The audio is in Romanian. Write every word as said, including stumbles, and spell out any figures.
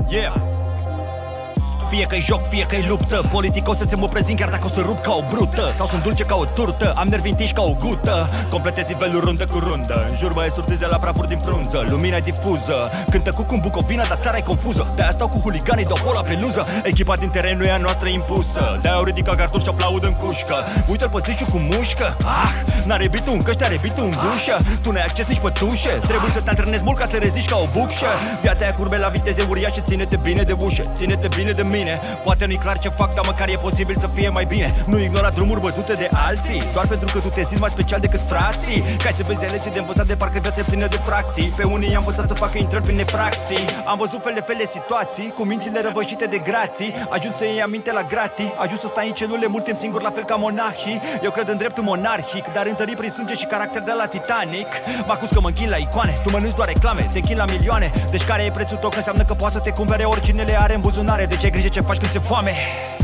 Yeah. Fie că-i joc, fie că-i luptă, politic o să se mă prezint chiar dacă o să rup ca o brută, sau sunt dulce ca o turtă, am nervi întinși ca o gută. Completez nivelul rundă cu rundă, în jur băieți turtiți de la prafuri din frunză. Lumina difuză, cântă cu cum Bucovina, dar țara e confuză. De-aia stau cu huliganii, dau fola pe luză. Echipa din terenul e a noastră impusă, de-aia au ridicat garduri și aplaud în cușcă. Uită-l pe Siciu cu mușcă. Ah, n-are bitul în căști, are bitul în gușă. Tu n-ai acces nici pe tușe, trebuie să te antrenezi mult ca să reziști ca o bucșă. Viața e curbe la viteze uriașe, ține-te bine de ușe, ține-te bine de mine. Poate nu-i clar ce fac, dar măcar e posibil să fie mai bine. Nu ignora drumuri bătute de alții, doar pentru că tu te simți mai special decât frații. Ca să vezi lecții de învățat de parcă viața e plină de fracții. Pe unii i-am învățat să facă intrări prin nefracții. Am văzut fel de fel de situații, cu mințile răvășite de grații. Ajuns să iei aminte la gratii, ajuns să stai în celule mult timp singur la fel ca monahii. Eu cred în dreptul monarhic, dar întărit prin sânge și caracter de la Titanic. Mă acuz că mă închin la icoane, tu mănânci doar reclame, te închin la milioane. Deci care e prețul tău? Că înseamnă că poate să te cumpere oricine le are în buzunare. Deci ai grijă ce faci când ți-e foame.